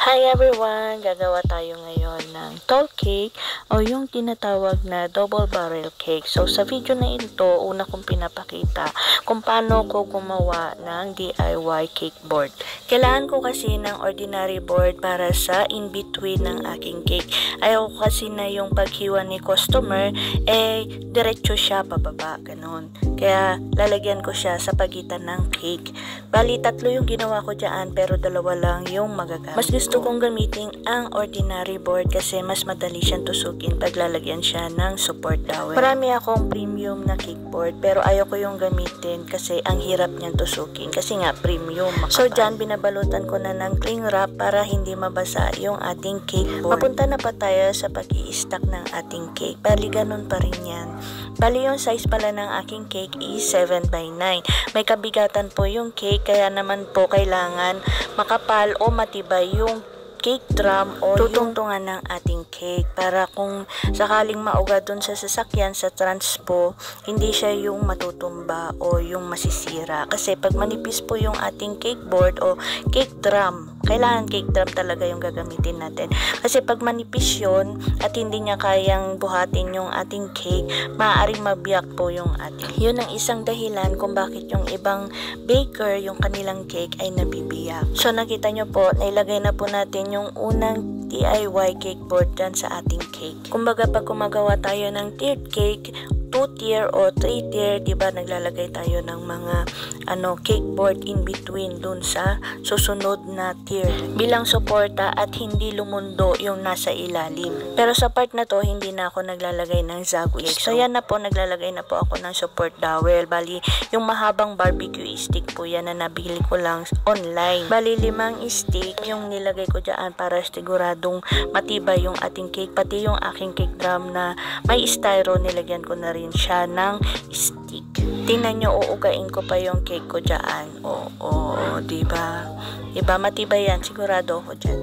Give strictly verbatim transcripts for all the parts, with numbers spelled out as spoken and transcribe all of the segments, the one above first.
Hi everyone! Gagawa tayo ngayon ng tall cake o yung tinatawag na double barrel cake. So sa video na ito, una kong pinapakita kung paano ko gumawa ng D I Y cake board. Kailangan ko kasi ng ordinary board para sa in-between ng aking cake. Ayaw ko kasi na yung paghiwa ni customer, eh diretso siya pababa, ganun. Kaya lalagyan ko siya sa pagitan ng cake. Bali, tatlo yung ginawa ko dyan, pero dalawa lang yung magagamit. Mas gusto kong gamitin ang ordinary board kasi mas madali siyang tusukin pag lalagyan siya ng support dowel. Marami akong premium na cake board, pero ayaw ko yung gamitin kasi ang hirap niyang tusukin kasi nga premium, makapal. So dyan, binabalutan ko na ng cling wrap para hindi mabasa yung ating cake board. Mapunta na pa tayo sa pag-i-stack ng ating cake. Bali, ganun pa rin yan. Bali, yung size pala ng aking cake is seven by nine. May kabigatan po yung cake, kaya naman po kailangan makapal o matibay yung cake drum o tutungtungan ng ating cake para kung sakaling mauga dun sa sasakyan sa transpo, hindi siya yung matutumba o yung masisira. Kasi pag manipis po yung ating cake board o cake drum, kailangan cake drum talaga yung gagamitin natin. Kasi pag manipis yun at hindi niya kayang buhatin yung ating cake, maaaring mabiyak po yung ating. Yun ang isang dahilan kung bakit yung ibang baker, yung kanilang cake ay nabibiyak. So nakita nyo po, nailagay na po natin yung unang D I Y cake board dyan sa ating cake. Kumbaga pag gumagawa tayo ng tiered cake, two tier o three tier, diba naglalagay tayo ng mga ano cake board in between dun sa susunod na tier bilang suporta at hindi lumundo yung nasa ilalim. Pero sa part na to, hindi na ako naglalagay ng zag cake. So yan na po, naglalagay na po ako ng support dowel. Bali, yung mahabang barbecue stick po yan na nabili ko lang online. Bali, limang stick yung nilagay ko dyan para siguradong matibay yung ating cake. Pati yung aking cake drum na may styro, nilagyan ko na rin siya ng stick. Tingnan nyo, uugain ko pa yung cake ko dyan. Oo, oo, diba? Diba, matibay yan. Sigurado ako dyan.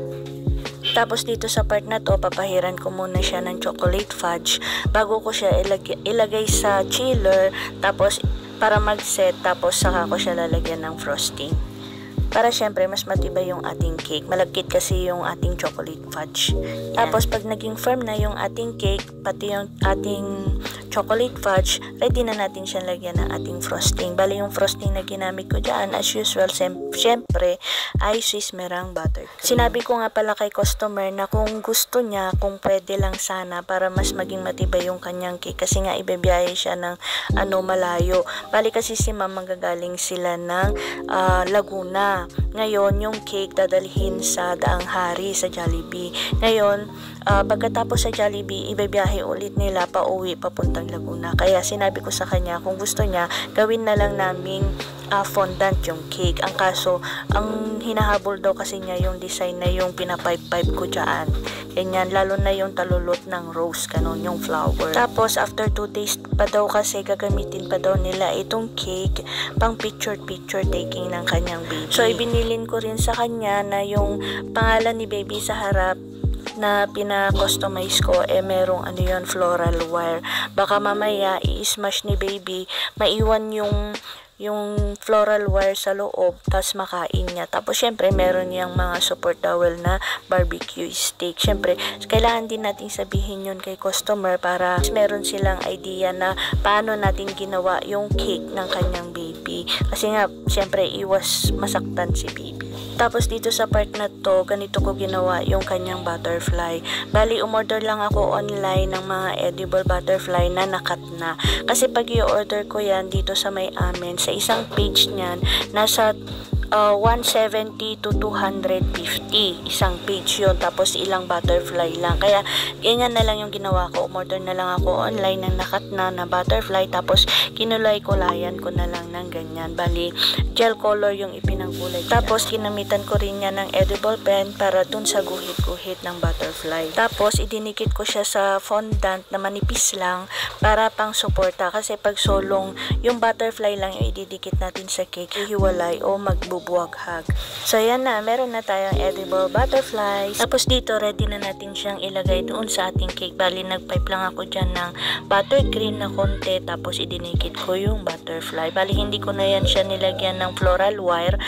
Tapos dito sa part na to, papahiran ko muna siya ng chocolate fudge bago ko siya ilagay, ilagay sa chiller. Tapos, para mag-set, tapos saka ko siya lalagyan ng frosting. Para syempre mas matibay yung ating cake. Malagkit kasi yung ating chocolate fudge. Yan. Tapos pag naging firm na yung ating cake, pati yung ating chocolate fudge, ready na natin siyang lagyan ng ating frosting. Bali yung frosting na ginamit ko dyan, as usual, syempre, ay Swiss Meringue buttercream. Sinabi ko nga pala kay customer na kung gusto niya, kung pwede lang sana para mas maging matibay yung kanyang cake kasi nga ibibiyahe siya ng ano, malayo. Bali kasi si ma'am magagaling sila ng uh, Laguna. Ngayon, yung cake dadalhin sa Daang Hari sa Jollibee. Ngayon, uh, pagkatapos sa Jollibee, ibibiyahe ulit nila pa uwi papuntang Laguna. Kaya sinabi ko sa kanya, kung gusto niya, gawin na lang namin uh, fondant yung cake. Ang kaso, ang hinahabol daw kasi niya yung design na yung pinapipe-pipe ko dyan. Ganyan, lalo na yung talulot ng rose, kanon yung flower. Tapos, after two days pa daw kasi gagamitin pa daw nila itong cake pang picture-picture taking ng kanyang baby. So, ibinilin ko rin sa kanya na yung pangalan ni baby sa harap na pina-customize ko, eh merong ano yun, floral wire. Baka mamaya, i-smash ni baby, maiwan yung yung floral wire sa loob, tapos makain niya. Tapos, syempre, meron niyang mga support dowel na barbecue stick. Syempre, kailangan din natin sabihin yun kay customer para meron silang idea na paano natin ginawa yung cake ng kanyang baby. Kasi nga, syempre, iwas masaktan si baby. Tapos, dito sa part na to, ganito ko ginawa yung kanyang butterfly. Bali, umorder lang ako online ng mga edible butterfly na nakat na. Kasi pag i-order ko yan dito sa may amin, sa isang page niyan, nasa uh, one seventy to two fifty isang page yun, tapos ilang butterfly lang. Kaya ganyan na lang yung ginawa ko, umorder na lang ako online ng nakat na na butterfly, tapos kinulay-kulayan ko na lang ng ganyan. Bali, gel color yung ipinangkulay. Tapos kinamitan ko rin yan ng edible pen para dun sa guhit-guhit ng butterfly. Tapos idinikit ko siya sa fondant na manipis lang para pang suporta, kasi pag solong yung butterfly lang yung ididikit natin sa cake, ihiwalay o magbubuwaghag. So yan na, meron na tayong edible butterflies. Tapos dito, ready na natin siyang ilagay doon sa ating cake. Bali, nagpipe lang ako dyan ng buttercream na konti, tapos idinikit ko yung butterfly. Bali, hindi ko na yan siya nilagyan ng floral wire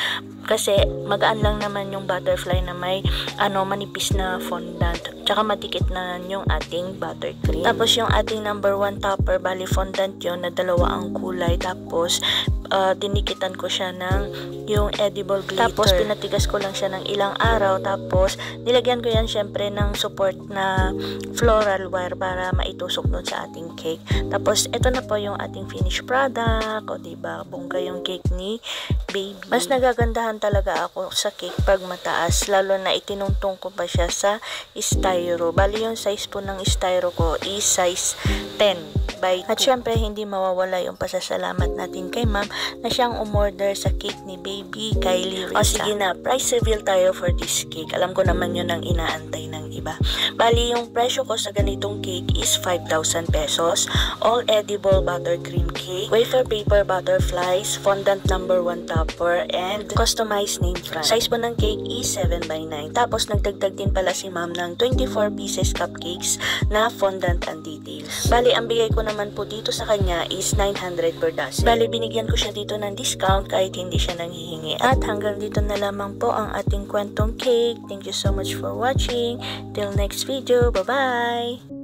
Kasi magaan lang naman yung butterfly na may ano manipis na fondant. Tsaka madikit na yung ating buttercream. Tapos yung ating number one topper, bali fondant yun na dalawa ang kulay. Tapos uh, dinikitan ko siya ng yung edible glitter. Tapos pinatigas ko lang siya ng ilang araw. Tapos nilagyan ko yan syempre ng support na floral wire para maitusok doon sa ating cake. Tapos ito na po yung ating finished product. O diba, bongga yung cake ni baby. Mas nagagandahan talaga ako sa cake pag mataas. Lalo na itinungtong ko pa siya sa styro. Bali yung size po ng styro ko is size ten by two. At syempre, hindi mawawala yung pasasalamat natin kay ma'am na siyang umorder sa cake ni baby Kylie Risa. O sige na, price reveal tayo for this cake. Alam ko naman yun ang inaantay ng iba. Bali, yung presyo ko sa ganitong cake is five thousand pesos. All edible buttercream cake, wafer paper butterflies, fondant number one topper, and customized name front. Size po ng cake is seven by nine. Tapos, nagdagdag din pala si ma'am ng twenty-four pieces cupcakes na fondant and details. Bali, ang bigay ko naman po dito sa kanya is nine hundred per dozen. Bali, binigyan ko siya dito ng discount kahit hindi siya nanghihingi. At hanggang dito na lamang po ang ating kwentong cake. Thank you so much for watching. Till next video. Bye-bye!